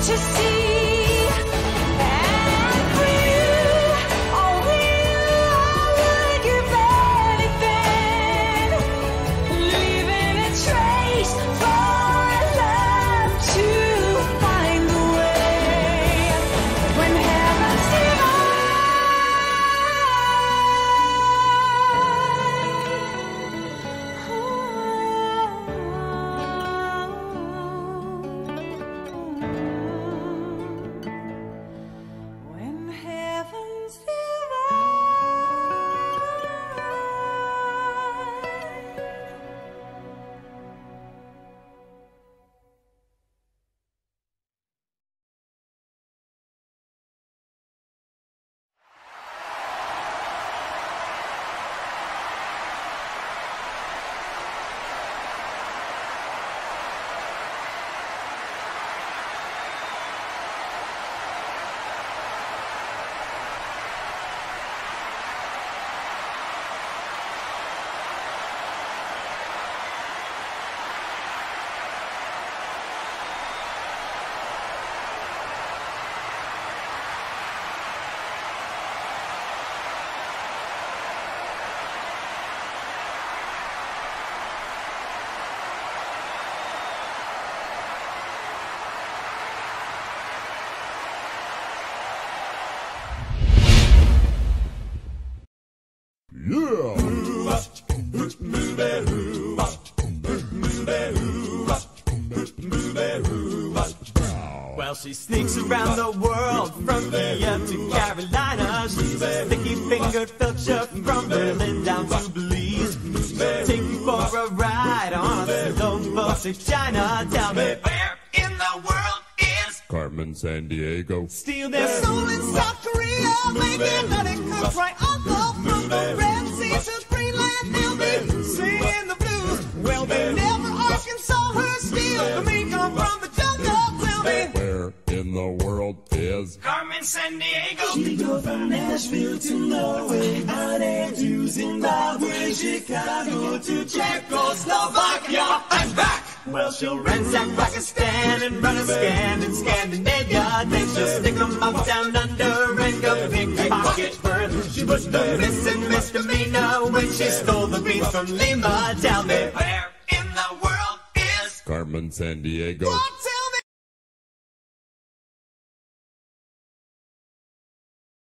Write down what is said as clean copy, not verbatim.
to see. And for you, oh, I would give anything, leaving a trace for love to find the way. When heaven's when heaven's divine. Well, she sneaks around the world from Kiev to Carolina. She's a sticky-fingered filcher from Berlin down to Belize. Take you for a ride on a slow boat to China. Tell me, where in the world is Carmen Sandiego? Steal their soul in South Korea, making honey comes right off from the Red Sea to Greenland. They'll be singing the blues. Well, they never Arkansas her steel. The meat come from the jungle. Tell me, Where in the world is Carmen Sandiego? She go from Nashville to Norway, out and to Zimbabwe, Chicago to Czechoslovakia and back. Well, she'll ransack Pakistan and run a scan in Scandinavia. Then she'll stick 'em up down under and go pickpocket further. She was the missing misdemeanor when she stole the beans from Lima. Tell me, where in the world is Carmen Sandiego? what?